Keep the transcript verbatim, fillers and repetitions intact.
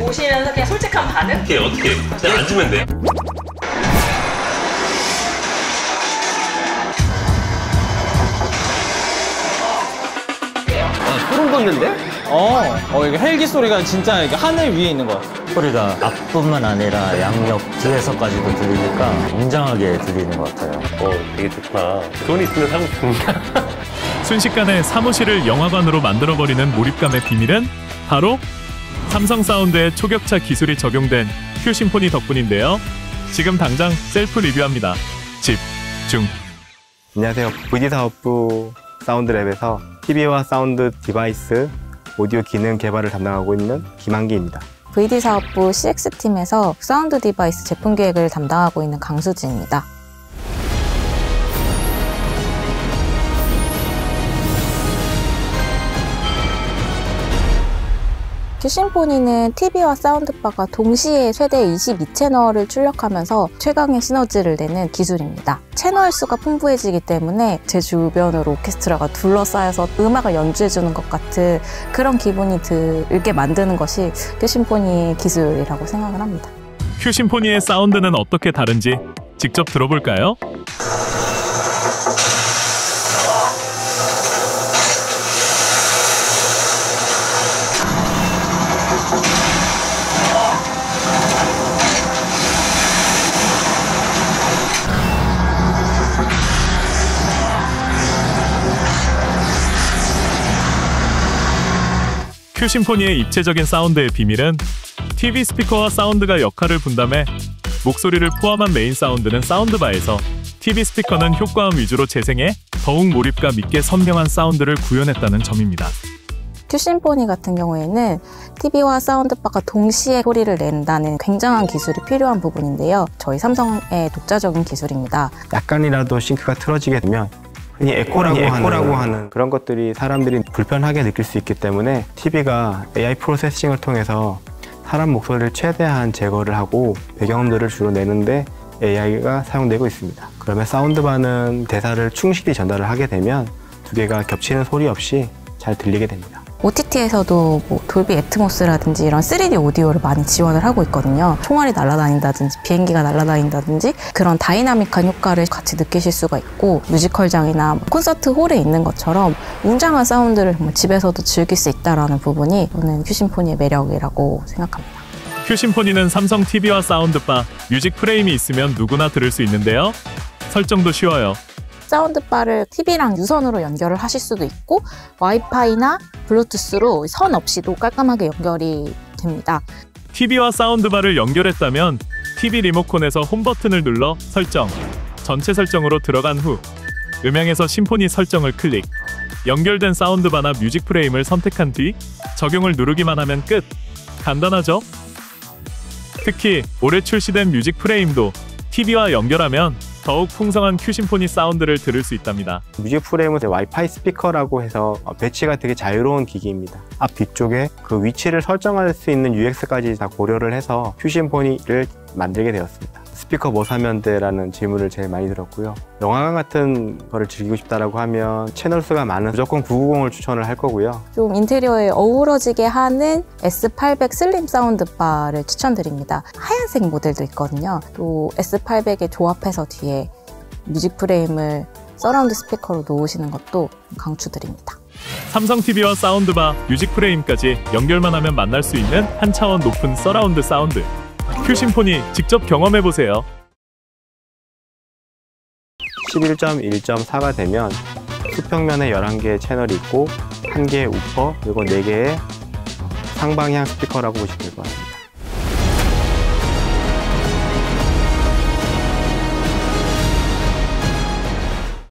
보시면서 그냥 솔직한 반응? 어떻게 어떻게 그냥 앉으면 돼. 아, 소름 돋는데? 어, 어 이게 헬기 소리가 진짜 이게 하늘 위에 있는 것 같아. 소리가 앞뿐만 아니라 양옆 뒤에서까지도 들리니까 웅장하게 들리는 것 같아요. 어, 되게 좋다. 돈 있으면 사고 싶습니다. 순식간에 사무실을 영화관으로 만들어버리는 몰입감의 비밀은 바로 삼성 사운드의 초격차 기술이 적용된 큐 심포니 덕분인데요. 지금 당장 셀프 리뷰합니다. 집중. 안녕하세요. 브이디 사업부 사운드랩에서 티비와 사운드 디바이스 오디오 기능 개발을 담당하고 있는 김한기입니다. 브이디 사업부 씨엑스팀에서 사운드 디바이스 제품 기획을 담당하고 있는 강수진입니다. 큐 심포니는 티비와 사운드바가 동시에 최대 이십이 채널을 출력하면서 최강의 시너지를 내는 기술입니다. 채널 수가 풍부해지기 때문에 제 주변으로 오케스트라가 둘러싸여서 음악을 연주해주는 것 같은 그런 기분이 들게 만드는 것이 큐 심포니의 기술이라고 생각을 합니다. 큐 심포니의 사운드는 어떻게 다른지 직접 들어볼까요? 큐 심포니의 입체적인 사운드의 비밀은 티비 스피커와 사운드가 역할을 분담해 목소리를 포함한 메인 사운드는 사운드바에서 티비 스피커는 효과음 위주로 재생해 더욱 몰입감 있게 선명한 사운드를 구현했다는 점입니다. 큐 심포니 같은 경우에는 티비와 사운드바가 동시에 소리를 낸다는 굉장한 기술이 필요한 부분인데요. 저희 삼성의 독자적인 기술입니다. 약간이라도 싱크가 틀어지게 되면 흔히 에코라고, 흔히 에코라고 하는, 하는 그런 것들이 사람들이 불편하게 느낄 수 있기 때문에 티비가 에이아이 프로세싱을 통해서 사람 목소리를 최대한 제거를 하고 배경음들을 주로 내는데 에이아이가 사용되고 있습니다. 그러면 사운드바는 대사를 충실히 전달을 하게 되면 두 개가 겹치는 소리 없이 잘 들리게 됩니다. 오티티에서도 뭐 돌비 애트모스라든지 이런 쓰리디 오디오를 많이 지원을 하고 있거든요. 총알이 날아다닌다든지 비행기가 날아다닌다든지 그런 다이나믹한 효과를 같이 느끼실 수가 있고 뮤지컬장이나 콘서트 홀에 있는 것처럼 웅장한 사운드를 정말 집에서도 즐길 수 있다는 부분이 저는 큐 심포니의 매력이라고 생각합니다. 큐 심포니는 삼성 티비와 사운드바, 뮤직 프레임이 있으면 누구나 들을 수 있는데요. 설정도 쉬워요. 사운드바를 티비랑 유선으로 연결을 하실 수도 있고 와이파이나 블루투스로 선 없이도 깔끔하게 연결이 됩니다. 티비와 사운드바를 연결했다면 티비 리모컨에서 홈 버튼을 눌러 설정, 전체 설정으로 들어간 후 음향에서 심포니 설정을 클릭, 연결된 사운드바나 뮤직 프레임을 선택한 뒤 적용을 누르기만 하면 끝! 간단하죠? 특히 올해 출시된 뮤직 프레임도 티비와 연결하면 더욱 풍성한 큐 심포니 사운드를 들을 수 있답니다. 뮤직 프레임은 와이파이 스피커라고 해서 배치가 되게 자유로운 기기입니다. 앞 뒤쪽에 그 위치를 설정할 수 있는 유엑스까지 다 고려를 해서 큐 심포니를 만들게 되었습니다. 스피커 뭐 사면 돼? 라는 질문을 제일 많이 들었고요. 영화관 같은 거를 즐기고 싶다라고 하면 채널 수가 많은 무조건 구백구십을 추천을 할 거고요. 좀 인테리어에 어우러지게 하는 에스 팔백 슬림 사운드바를 추천드립니다. 하얀색 모델도 있거든요. 또 에스 팔백에 조합해서 뒤에 뮤직 프레임을 서라운드 스피커로 놓으시는 것도 강추드립니다. 삼성 티비와 사운드바, 뮤직 프레임까지 연결만 하면 만날 수 있는 한 차원 높은 서라운드 사운드. 큐 심포니 직접 경험해보세요. 십일 점 일 점 사가 되면 수평면에 열한 개의 채널이 있고 한 개의 우퍼 그리고 네 개의 상방향 스피커라고 보시면 될 것 같습니다.